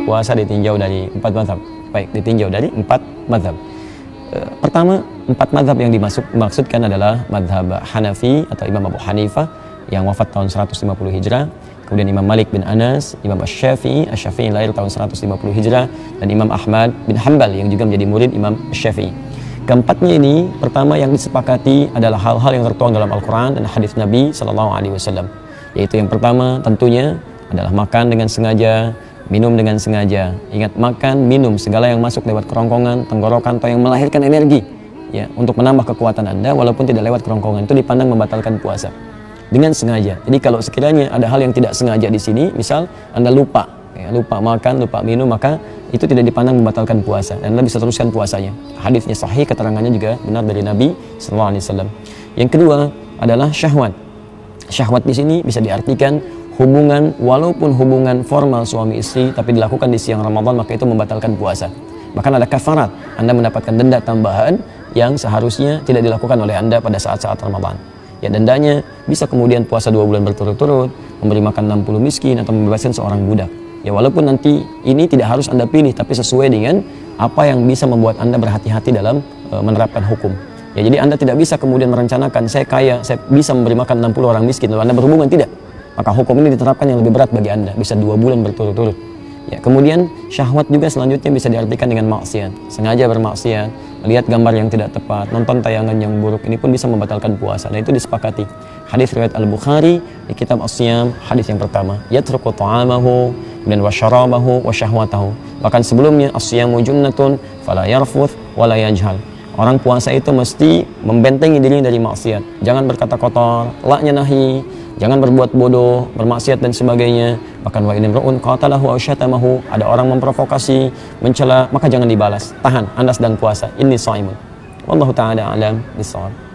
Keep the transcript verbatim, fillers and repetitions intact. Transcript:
puasa ditinjau dari empat mazhab. Baik, ditinjau dari empat mazhab. E, pertama, empat mazhab yang dimasuk, dimaksudkan adalah mazhab Hanafi atau Imam Abu Hanifah yang wafat tahun seratus lima puluh Hijrah, kemudian Imam Malik bin Anas, Imam Asy-Syafi'i, Asy-Syafi'i lahir tahun seratus lima puluh Hijrah, dan Imam Ahmad bin Hanbal yang juga menjadi murid Imam Asy-Syafi'i. Keempatnya ini, pertama yang disepakati adalah hal-hal yang tertuang dalam Al-Quran dan hadis Nabi Sallallahu Alaihi Wasallam. Yaitu yang pertama tentunya adalah makan dengan sengaja, minum dengan sengaja. Ingat, makan, minum, segala yang masuk lewat kerongkongan, tenggorokan, atau yang melahirkan energi ya untuk menambah kekuatan Anda walaupun tidak lewat kerongkongan, itu dipandang membatalkan puasa dengan sengaja. Jadi kalau sekiranya ada hal yang tidak sengaja di sini, misal Anda lupa ya, lupa makan, lupa minum, maka itu tidak dipandang membatalkan puasa dan Anda bisa teruskan puasanya. Hadisnya sahih, keterangannya juga benar dari Nabi Sallallahu Alaihi Wasallam. Yang kedua adalah syahwat. Syahwat di sini bisa diartikan hubungan, walaupun hubungan formal suami istri tapi dilakukan di siang Ramadan, maka itu membatalkan puasa. Bahkan ada kafarat, Anda mendapatkan denda tambahan yang seharusnya tidak dilakukan oleh Anda pada saat-saat Ramadan. Ya, dendanya bisa kemudian puasa dua bulan berturut-turut, memberi makan enam puluh miskin, atau membebaskan seorang budak. Ya, walaupun nanti ini tidak harus Anda pilih, tapi sesuai dengan apa yang bisa membuat Anda berhati-hati dalam e, menerapkan hukum. Ya, jadi Anda tidak bisa kemudian merencanakan, saya kaya, saya bisa memberi makan enam puluh orang miskin, lalu Anda berhubungan, tidak. Maka hukum ini diterapkan yang lebih berat bagi Anda, bisa dua bulan berturut-turut. Ya, kemudian syahwat juga selanjutnya bisa diartikan dengan maksiat, sengaja bermaksiat, melihat gambar yang tidak tepat, nonton tayangan yang buruk, ini pun bisa membatalkan puasa. Dan itu disepakati. Hadis riwayat Al-Bukhari di kitab As-Siyam, hadis yang pertama, yatruku ta'amahu dan wasyarabahu wasyahwatahu. Bahkan sebelumnya, as-siyamu junnatun fala yarfuth wala yajhal. Orang puasa itu mesti membentengi dirinya dari maksiat. Jangan berkata kotor, laknya nahi, jangan berbuat bodoh, bermaksiat dan sebagainya. Bahkan wa in imra'un qatalahu aw syatamahu, ada orang memprovokasi, mencela, maka jangan dibalas. Tahan, Anda sedang puasa. Inni shaimun. Wallahu taala alam bissawab.